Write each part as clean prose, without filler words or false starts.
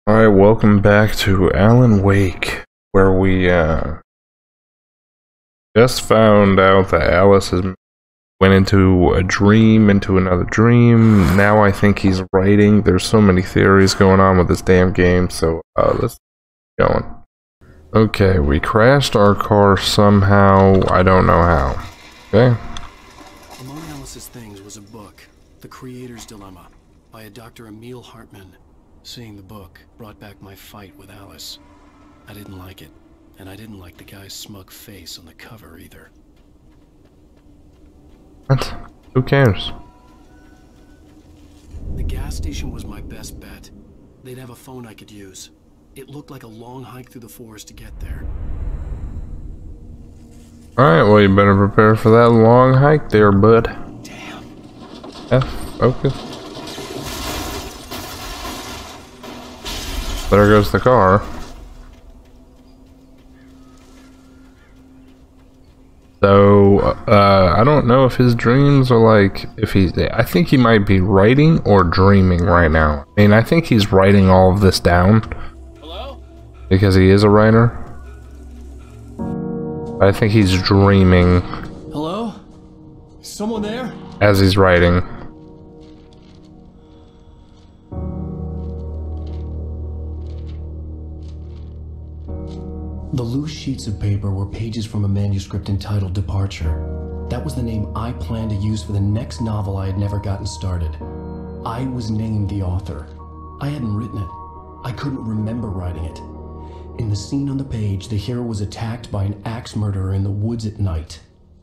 Alright, welcome back to Alan Wake, where we just found out that Alice went into a dream, into another dream. Now I think he's writing. There's so many theories going on with this damn game, so let's keep going. Okay, we crashed our car somehow. I don't know how. Okay. Among Alice's things was a book, The Creator's Dilemma, by a Dr. Emil Hartman. Seeing the book brought back my fight with Alice. I didn't like it, and I didn't like the guy's smug face on the cover either. What? Who cares? The gas station was my best bet. They'd have a phone I could use. It looked like a long hike through the forest to get there. Alright, well you better prepare for that long hike there, bud. Damn. Focus. There goes the car. So, I don't know if his dreams are like, I think he might be writing or dreaming right now. I mean, I think he's writing all of this down. Hello? Because he is a writer. I think he's dreaming. Hello? Someone there? As he's writing. The loose sheets of paper were pages from a manuscript entitled Departure. That was the name I planned to use for the next novel I had never gotten started. I was named the author. I hadn't written it. I couldn't remember writing it. In the scene on the page, the hero was attacked by an axe murderer in the woods at night.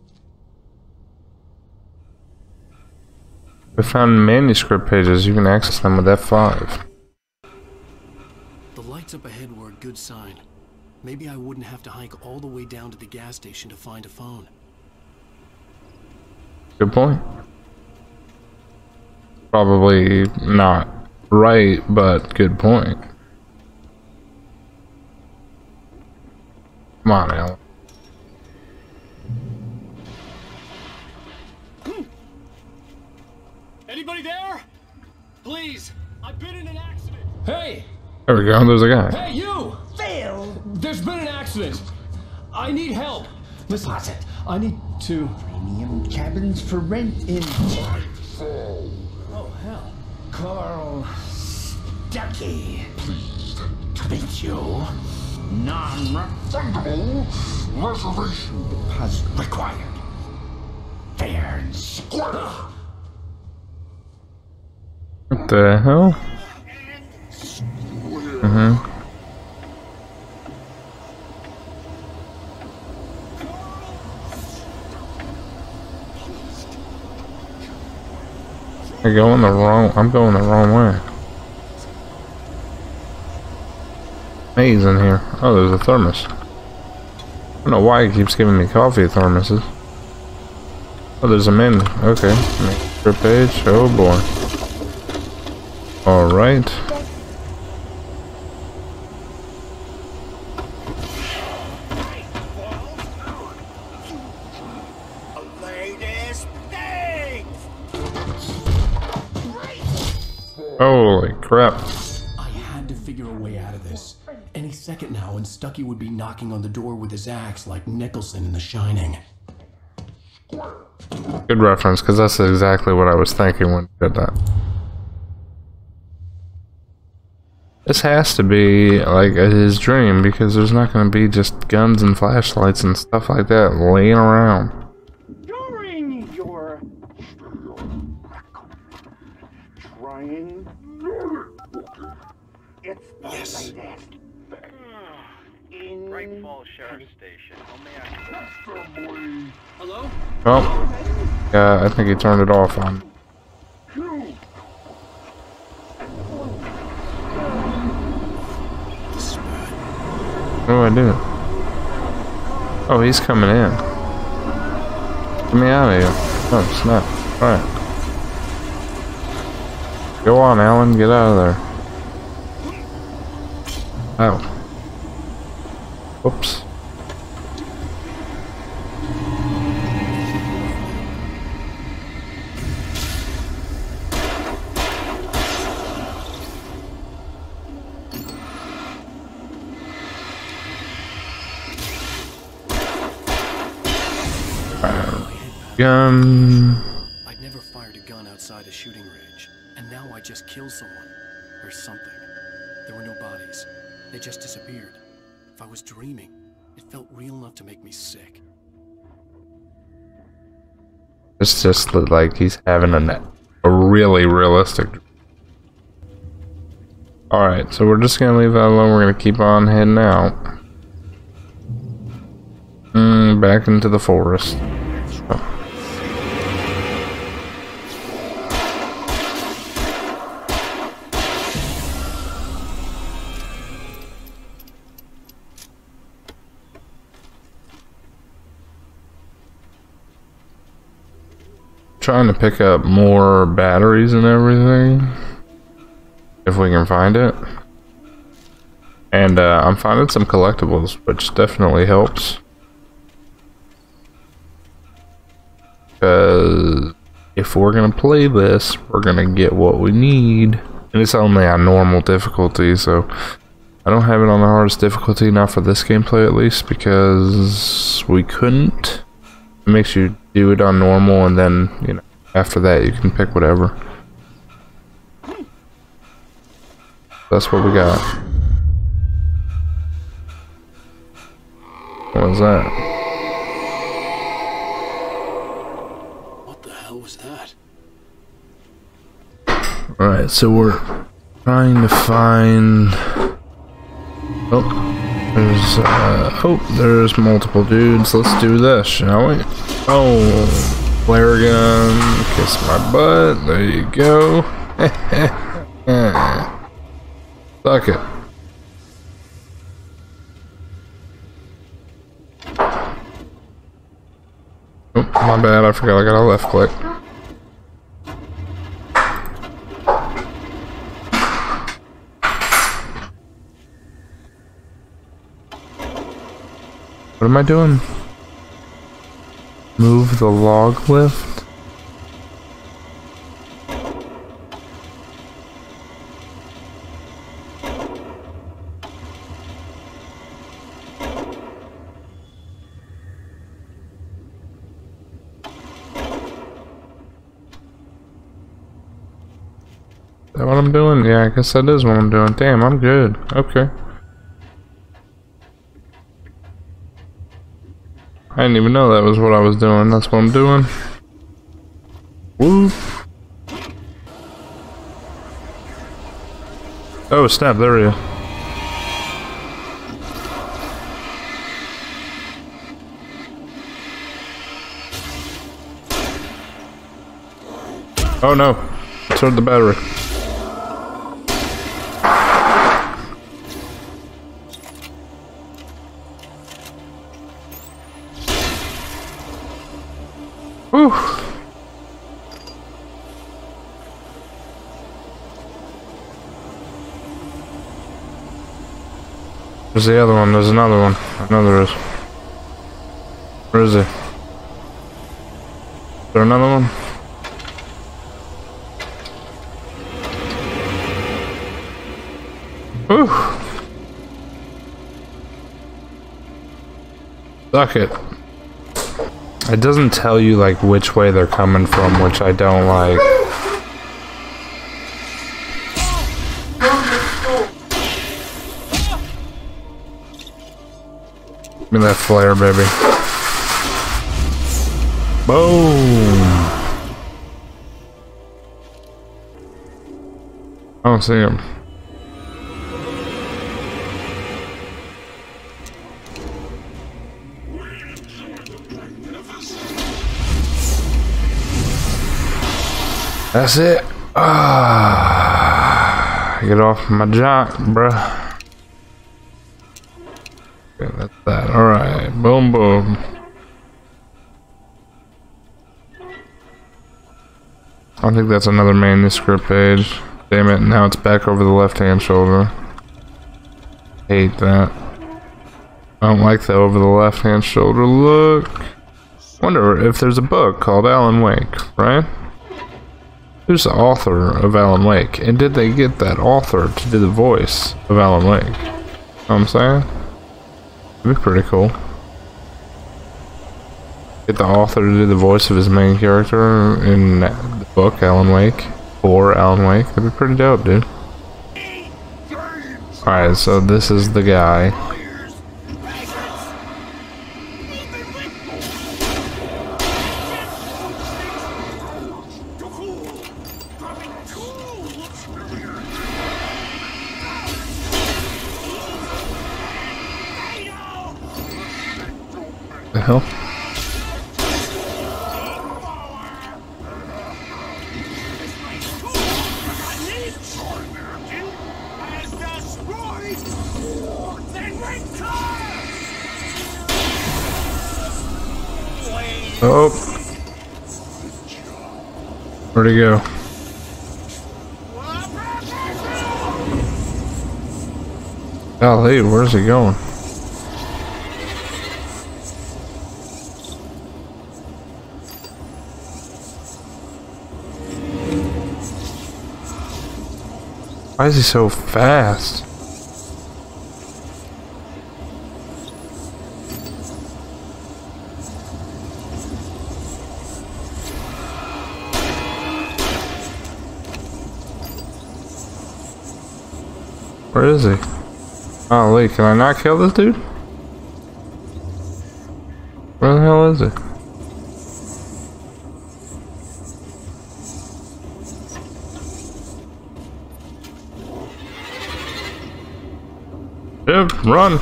We found manuscript pages. You can access them with F5. The lights up ahead were a good sign. Maybe I wouldn't have to hike all the way down to the gas station to find a phone. Good point. Probably not right, but good point. Come on, Alan. Anybody there? Please, I've been in an accident. Hey! There we go, there's a guy. Hey, you! Phil! There's been an accident. I need help. Listen, I need to... Premium cabins for rent in... Oh, hell. Carl Stuckey. Pleased to meet you. Non-refundable reservation deposit required. Fair and square. What the hell? I'm going the wrong way. Maze in here. Oh, there's a thermos. I don't know why he keeps giving me coffee thermoses. Oh, there's a menu. Okay. Manuscript page. Oh boy. Alright. Holy crap. I had to figure a way out of this. Any second now, and Stuckey would be knocking on the door with his axe like Nicholson in The Shining. Good reference, because that's exactly what I was thinking when I did that. This has to be like his dream, because there's not going to be just guns and flashlights and stuff like that laying around. During your trying, it's the latest. In Bright Falls Sheriff Station. How may I... Hello? Oh, yeah, I think he turned it off on. What do I do? Oh, he's coming in. Get me out of here. Oh, snap. Alright. Go on, Alan. Get out of there. Oh. Whoops. Gun. I'd never fired a gun outside a shooting range, and now I just killed someone. Or something. There were no bodies. They just disappeared. If I was dreaming, it felt real enough to make me sick. It's just like he's having a really realistic. Alright, so we're just gonna leave that alone. We're gonna keep on heading out. Back into the forest. Oh. Trying to pick up more batteries and everything if we can find it, and I'm finding some collectibles, which definitely helps, because if we're gonna play this, we're gonna get what we need, and it's only on normal difficulty, so I don't have it on the hardest difficulty, not for this gameplay at least, because we couldn't. It makes you do it on normal, and then, you know, after that you can pick whatever. That's what we got. What was that? What the hell was that? Alright, so we're trying to find... there's multiple dudes. Let's do this, shall we? Oh, flare gun, kiss my butt. There you go. Suck it. Oh, my bad. I forgot I got a left click. What am I doing? Move the log lift? Is that what I'm doing? Yeah, I guess that is what I'm doing. Damn, I'm good. Okay. I didn't even know that was what I was doing. That's what I'm doing. Woo. Oh, snap. There we go. Oh no. Toward the battery. Whew. There's the other one. There's another one. I know there is. Where is he? Is there another one? Whew. Suck it. It doesn't tell you like which way they're coming from, which I don't like. Give me that flare, baby. Boom. I don't see him. That's it. Get off my jock, bruh. Okay, that's that. Alright. Boom, boom. I think that's another manuscript page. Damn it, now it's back over the left-hand shoulder. Hate that. I don't like the over the left-hand shoulder look. Wonder if there's a book called Alan Wake, right? Who's the author of Alan Wake? And did they get that author to do the voice of Alan Wake? You know what I'm saying? That'd be pretty cool. Get the author to do the voice of his main character in the book, Alan Wake, or Alan Wake. That'd be pretty dope, dude. Alright, so this is the guy. The hell? Oh. Where'd he go? Golly, where's he going? Why is he so fast? Where is he? Oh, wait, can I not kill this dude? Where the hell is he? Yep, run!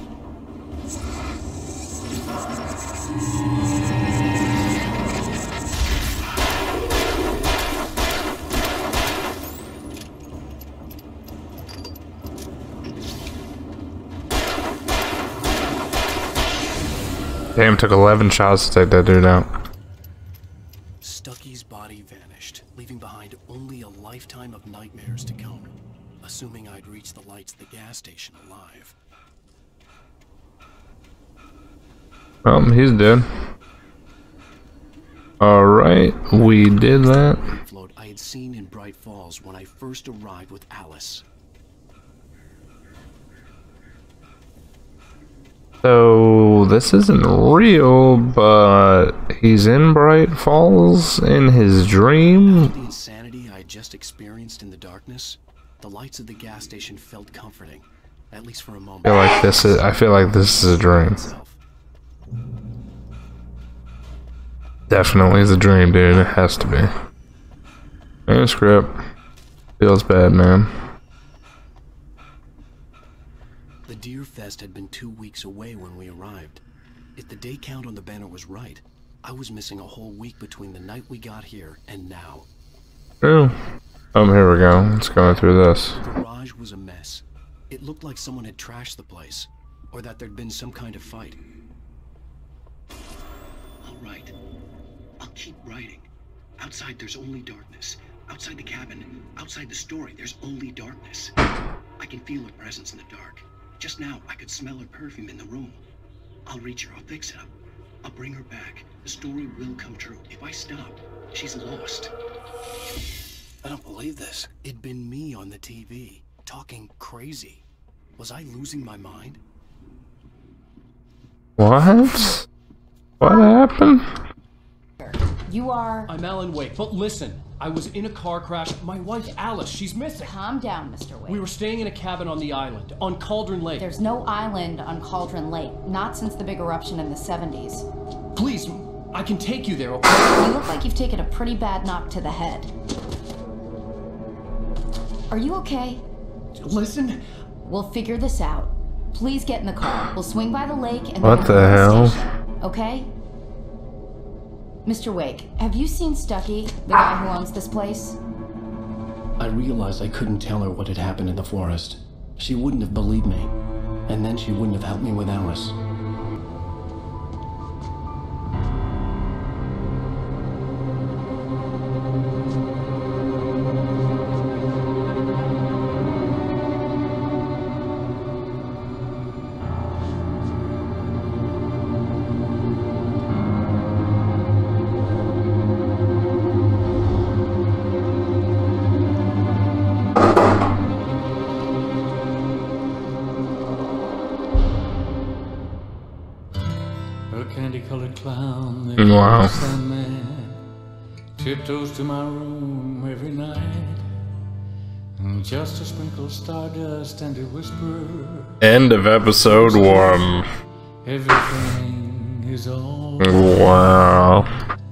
Damn, took 11 shots to take that dude out. Stucky's body vanished, leaving behind only a lifetime of nightmares to come. Assuming I'd reach the lights of the gas station alive. Well, he's dead. Alright, we did that. Float I had seen in Bright Falls when I first arrived with Alice. So, this isn't real, but he's in Bright Falls in his dream. After the insanity I had just experienced in the darkness, the lights of the gas station felt comforting, at least for a moment. I feel like this is a dream. Definitely is a dream, dude. It has to be. Manuscript. Feels bad, man. The Deer Fest had been 2 weeks away when we arrived. If the day count on the banner was right, I was missing a whole week between the night we got here and now. True. Here we go. Let's go through this. The garage was a mess. It looked like someone had trashed the place, or that there'd been some kind of fight. All right. I'll keep writing. Outside there's only darkness. Outside the cabin, outside the story, there's only darkness. I can feel her presence in the dark. Just now, I could smell her perfume in the room. I'll reach her, I'll fix it up. I'll bring her back. The story will come true. If I stop, she's lost. I don't believe this. It'd been me on the TV, talking crazy. Was I losing my mind? What? What happened? You are... I'm Alan Wake, but listen. I was in a car crash. My wife, Alice, she's missing. Calm down, Mr. Wake. We were staying in a cabin on the island, on Cauldron Lake. There's no island on Cauldron Lake. Not since the big eruption in the 70s. Please, I can take you there, okay? You look like you've taken a pretty bad knock to the head. Are you okay? Listen. We'll figure this out. Please get in the car. We'll swing by the lake and What the hell? Station, okay? Mr. Wake, have you seen Stucky, the guy who owns this place? I realized I couldn't tell her what had happened in the forest. She wouldn't have believed me. And then she wouldn't have helped me with Alice. candy-colored clown, the Wow. Sandman, tiptoes to my room every night, and just to sprinkle stardust and to whisper, End of episode 1. everything is all. Wow.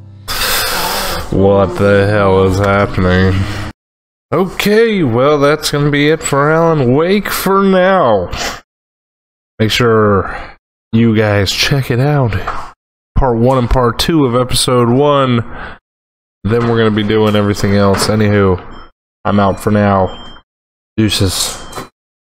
What the hell is happening? Okay, well, that's gonna be it for Alan Wake for now. Make sure you guys check it out. Part 1 and Part 2 of episode 1. Then we're gonna be doing everything else. Anywho, I'm out for now. Deuces.